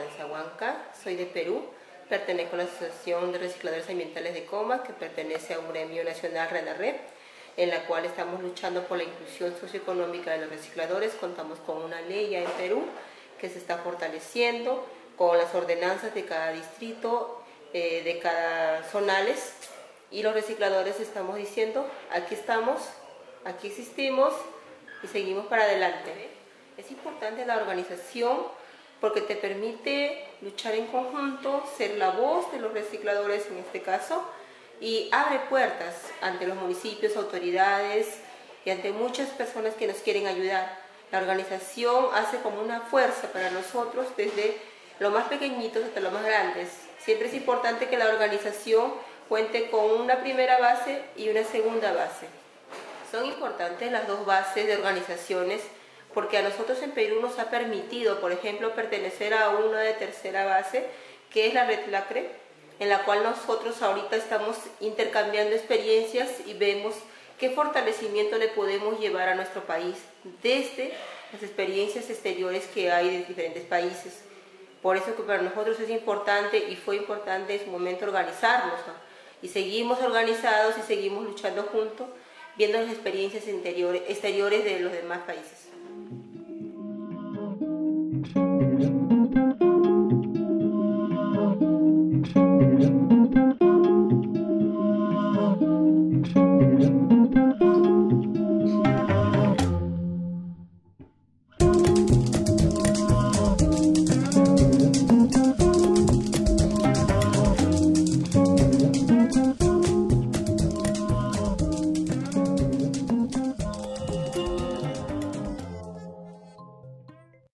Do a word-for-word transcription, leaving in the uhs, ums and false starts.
Esperanza Huanca, soy de Perú, pertenezco a la Asociación de Recicladores Ambientales de Comas, que pertenece a un gremio nacional, RENARREP, en la cual estamos luchando por la inclusión socioeconómica de los recicladores. Contamos con una ley ya en Perú que se está fortaleciendo, con las ordenanzas de cada distrito, eh, de cada zonales, y los recicladores estamos diciendo, aquí estamos, aquí existimos y seguimos para adelante. Es importante la organización porque te permite luchar en conjunto, ser la voz de los recicladores en este caso, y abre puertas ante los municipios, autoridades y ante muchas personas que nos quieren ayudar. La organización hace como una fuerza para nosotros desde lo más pequeñitos hasta los más grandes. Siempre es importante que la organización cuente con una primera base y una segunda base. Son importantes las dos bases de organizaciones porque a nosotros en Perú nos ha permitido, por ejemplo, pertenecer a una de tercera base, que es la Red Lacre, en la cual nosotros ahorita estamos intercambiando experiencias y vemos qué fortalecimiento le podemos llevar a nuestro país desde las experiencias exteriores que hay de diferentes países. Por eso que para nosotros es importante y fue importante en su momento organizarnos, ¿no? Y seguimos organizados y seguimos luchando juntos, viendo las experiencias exteriores de los demás países.